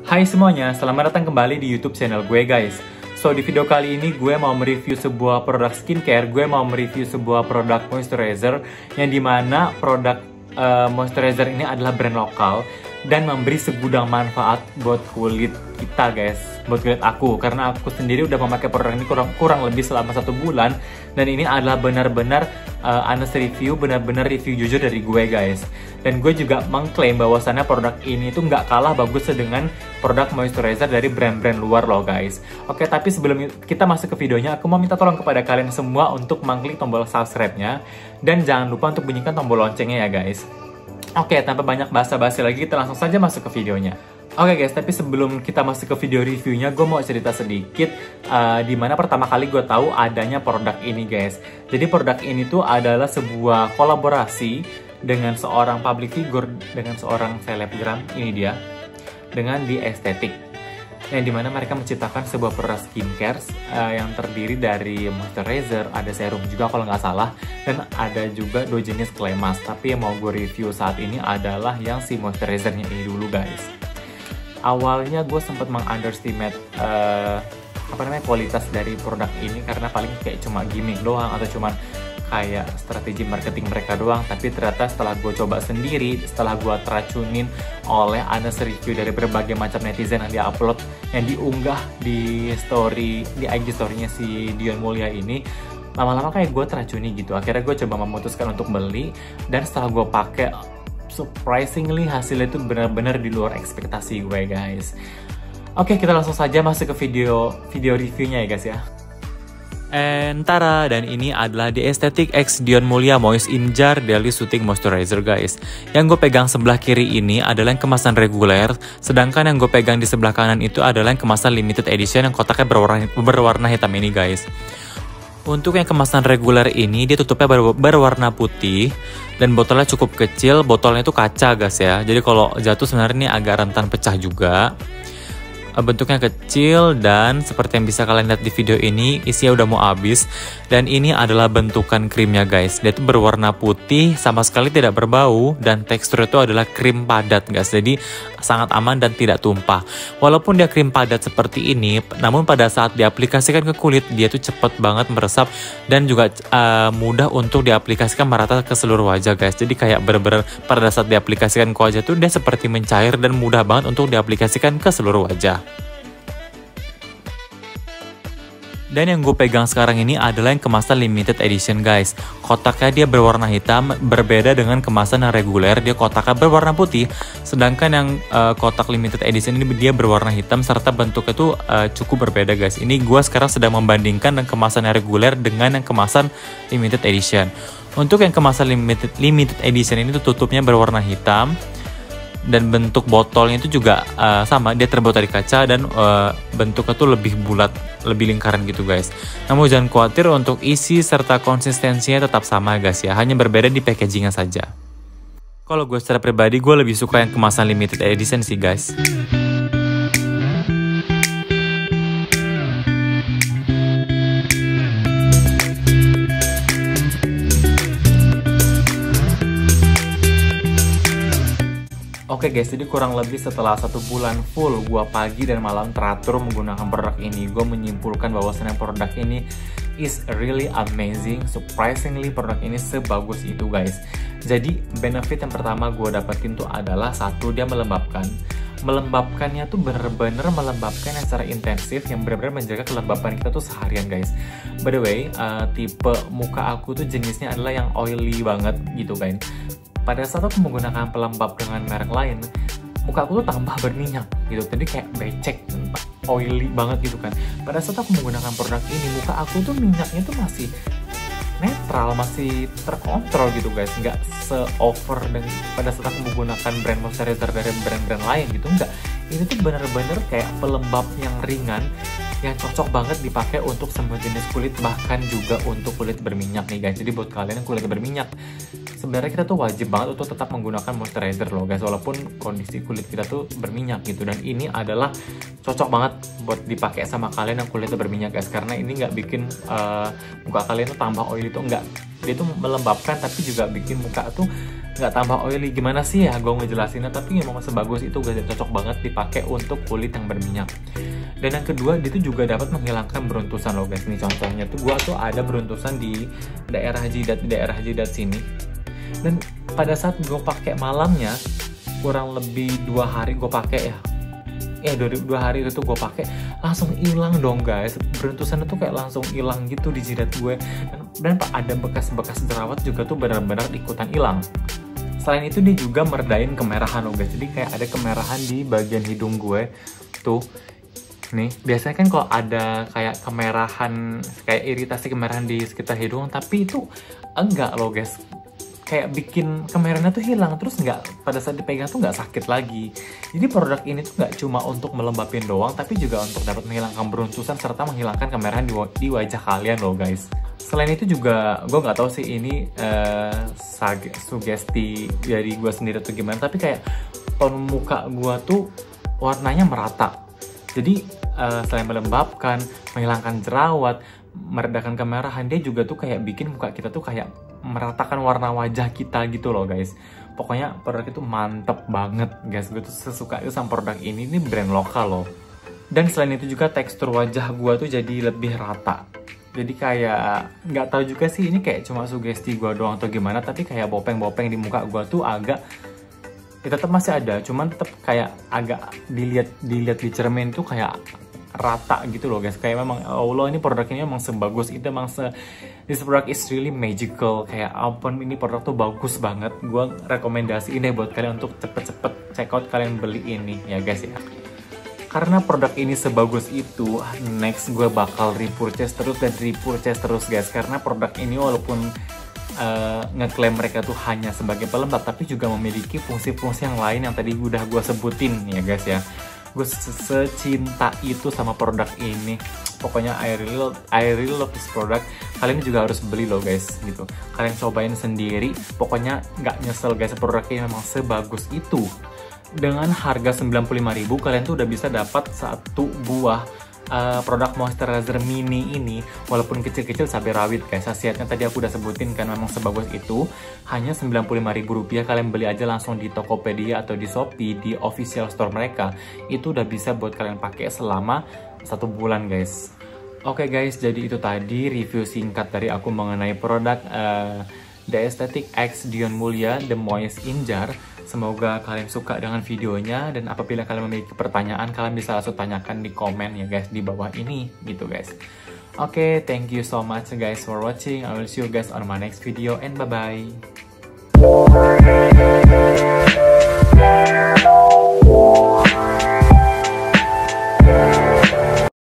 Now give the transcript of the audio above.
Hai semuanya, selamat datang kembali di YouTube channel gue guys. So di video kali ini gue mau mereview sebuah produk skincare, gue mau mereview sebuah produk moisturizer yang dimana produk moisturizer ini adalah brand lokal dan memberi segudang manfaat buat kulit kita guys, buat kulit aku, karena aku sendiri udah memakai produk ini kurang lebih selama 1 bulan dan ini adalah benar-benar honest review, benar-benar review jujur dari gue guys. Dan gue juga mengklaim bahwasannya produk ini tuh nggak kalah bagusnya dengan produk moisturizer dari brand-brand luar loh guys. Oke, tapi sebelum kita masuk ke videonya, aku mau minta tolong kepada kalian semua untuk mengklik tombol subscribe-nya dan jangan lupa untuk bunyikan tombol loncengnya ya guys. Oke, tanpa banyak basa-basi lagi, kita langsung saja masuk ke videonya. Oke guys, tapi sebelum kita masuk ke video reviewnya, gue mau cerita sedikit dimana pertama kali gue tahu adanya produk ini guys. Jadi produk ini tuh adalah sebuah kolaborasi dengan seorang public figure, dengan seorang selebgram, ini dia, dengan The Aesthetic. Yang dimana mereka menciptakan sebuah produk skincare yang terdiri dari moisturizer, ada serum juga kalau nggak salah, dan ada juga 2 jenis clay mask. Tapi yang mau gue review saat ini adalah yang si moisturizernya ini dulu guys. Awalnya gue sempat mengunderestimate kualitas dari produk ini karena paling kayak cuma gimmick doang atau cuma kayak strategi marketing mereka doang. Tapi ternyata setelah gue coba sendiri, setelah gue teracunin oleh honest review dari berbagai macam netizen yang diupload, yang diunggah di story, di IG story-nya si Dion Mulia ini, lama-lama kayak gue teracuni gitu. Akhirnya gue coba memutuskan untuk beli, dan setelah gue pakai, surprisingly hasilnya itu benar-benar di luar ekspektasi gue guys. Oke, kita langsung saja masuk ke video reviewnya ya guys ya. Tara, dan ini adalah The Aesthetic X Dion Mulia Moist in Jar Daily Soothing Moisturizer guys. Yang gue pegang sebelah kiri ini adalah yang kemasan reguler, sedangkan yang gue pegang di sebelah kanan itu adalah yang kemasan limited edition yang kotaknya berwarna hitam ini guys. Untuk yang kemasan reguler ini, dia tutupnya berwarna putih dan botolnya cukup kecil. Botolnya itu kaca guys ya, jadi kalau jatuh sebenarnya ini agak rentan pecah juga. Bentuknya kecil dan seperti yang bisa kalian lihat di video ini, isinya udah mau habis. Dan ini adalah bentukan krimnya guys. Dia itu berwarna putih, sama sekali tidak berbau, dan tekstur itu adalah krim padat guys. Jadi sangat aman dan tidak tumpah. Walaupun dia krim padat seperti ini, namun pada saat diaplikasikan ke kulit, dia tuh cepet banget meresap dan juga mudah untuk diaplikasikan merata ke seluruh wajah guys. Jadi kayak bener-bener pada saat diaplikasikan ke wajah tuh dia seperti mencair dan mudah banget untuk diaplikasikan ke seluruh wajah. Dan yang gue pegang sekarang ini adalah yang kemasan limited edition guys. Kotaknya dia berwarna hitam, berbeda dengan kemasan yang reguler, dia kotaknya berwarna putih. Sedangkan yang kotak limited edition ini dia berwarna hitam serta bentuknya tuh cukup berbeda guys. Ini gue sekarang sedang membandingkan yang kemasan yang reguler dengan yang kemasan limited edition. Untuk yang kemasan limited edition ini tuh tutupnya berwarna hitam. Dan bentuk botolnya itu juga sama, dia terbuat dari kaca dan bentuknya tuh lebih bulat, lebih lingkaran gitu guys. Namun jangan khawatir, untuk isi serta konsistensinya tetap sama guys ya, hanya berbeda di packagingnya saja. Kalau gue secara pribadi, gue lebih suka yang kemasan limited edition sih guys. Oke guys, jadi kurang lebih setelah 1 bulan full gue pagi dan malam teratur menggunakan produk ini, gue menyimpulkan bahwasannya produk ini is really amazing. Surprisingly produk ini sebagus itu guys. Jadi benefit yang pertama gue dapetin tuh adalah, satu, dia melembabkannya tuh bener-bener melembabkan yang secara intensif, yang bener-bener menjaga kelembapan kita tuh seharian guys. By the way, tipe muka aku tuh jenisnya adalah yang oily banget gitu kan. Pada saat aku menggunakan pelembab dengan merek lain, muka aku tuh tambah berminyak gitu, jadi kayak becek, oily banget gitu kan. Pada saat aku menggunakan produk ini, muka aku tuh minyaknya tuh masih netral, masih terkontrol gitu guys, nggak se-over dengan pada saat aku menggunakan brand moisturizer dari brand-brand lain gitu, enggak. Ini tuh bener-bener kayak pelembab yang ringan, yang cocok banget dipakai untuk semua jenis kulit, bahkan juga untuk kulit berminyak nih guys. Jadi buat kalian yang kulit berminyak, sebenarnya kita tuh wajib banget untuk tetap menggunakan moisturizer loh guys, walaupun kondisi kulit kita tuh berminyak gitu. Dan ini adalah cocok banget buat dipakai sama kalian yang kulitnya berminyak guys, karena ini nggak bikin muka kalian tuh tambah oily tuh, enggak. Dia tuh melembabkan tapi juga bikin muka tuh nggak tambah oily. Gimana sih ya gue ngejelasinnya, tapi memang sebagus itu guys, cocok banget dipakai untuk kulit yang berminyak. Dan yang kedua, dia tuh juga dapat menghilangkan beruntusan loh guys. Ini contohnya tuh gue tuh ada beruntusan di daerah jidat sini. Dan pada saat gue pakai malamnya, kurang lebih 2 hari gue pakai ya. 2 hari itu gue pakai, langsung hilang dong guys. Beruntusannya tuh kayak langsung hilang gitu di jidat gue. Dan ada bekas-bekas jerawat juga tuh benar-benar ikutan hilang. Selain itu dia juga meredain kemerahan loh guys. Jadi kayak ada kemerahan di bagian hidung gue tuh. Nih, biasanya kan kalau ada kayak kemerahan, kayak iritasi kemerahan di sekitar hidung, tapi itu enggak loh guys. Kayak bikin kemerahannya tuh hilang, terus nggak, pada saat dipegang tuh nggak sakit lagi. Jadi produk ini tuh nggak cuma untuk melembabin doang, tapi juga untuk dapat menghilangkan beruntusan serta menghilangkan kemerahan di wajah kalian loh guys. Selain itu juga, gue nggak tahu sih ini sugesti dari gue sendiri atau gimana, tapi kayak tone muka gue tuh warnanya merata. Jadi selain melembabkan, menghilangkan jerawat, meredakan kemerahan, dia juga tuh kayak bikin muka kita tuh kayak meratakan warna wajah kita gitu loh guys. Pokoknya produk itu mantep banget guys. Gue tuh sesuka itu sama produk ini brand lokal loh. Dan selain itu juga tekstur wajah gue tuh jadi lebih rata. Jadi kayak nggak tahu juga sih ini kayak cuma sugesti gue doang atau gimana, tapi kayak bopeng-bopeng di muka gue tuh agak, ya tetap masih ada, cuman tetap kayak agak dilihat di cermin tuh kayak rata gitu loh guys. Kayak memang Allah, ini produk ini memang sebagus itu, memang this product is really magical. Kayak ampun, ini produk tuh bagus banget. Gue rekomendasiin deh buat kalian untuk cepet-cepet check out, kalian beli ini ya guys ya. Karena produk ini sebagus itu, next gue bakal repurchase terus guys. Karena produk ini walaupun ngeklaim mereka tuh hanya sebagai pelembab, tapi juga memiliki fungsi-fungsi yang lain yang tadi udah gue sebutin ya guys ya. Gue secinta itu sama produk ini. Pokoknya I really love this product. Kalian juga harus beli loh guys gitu. Kalian cobain sendiri, pokoknya nggak nyesel guys. Produk ini memang sebagus itu. Dengan harga 95.000 kalian tuh udah bisa dapat satu buah produk moisturizer mini ini, walaupun kecil-kecil cabai rawit guys. Khasiatnya tadi aku udah sebutin kan, memang sebagus itu. Hanya Rp95.000, kalian beli aja langsung di Tokopedia atau di Shopee, di official store mereka. Itu udah bisa buat kalian pakai selama 1 bulan guys. Oke guys, jadi itu tadi review singkat dari aku mengenai produk The Aesthetic X Dion Mulia The Moist in Jar. Semoga kalian suka dengan videonya, dan apabila kalian memiliki pertanyaan, kalian bisa langsung tanyakan di komen ya guys, di bawah ini gitu guys. Oke, thank you so much guys for watching. I will see you guys on my next video, and bye bye.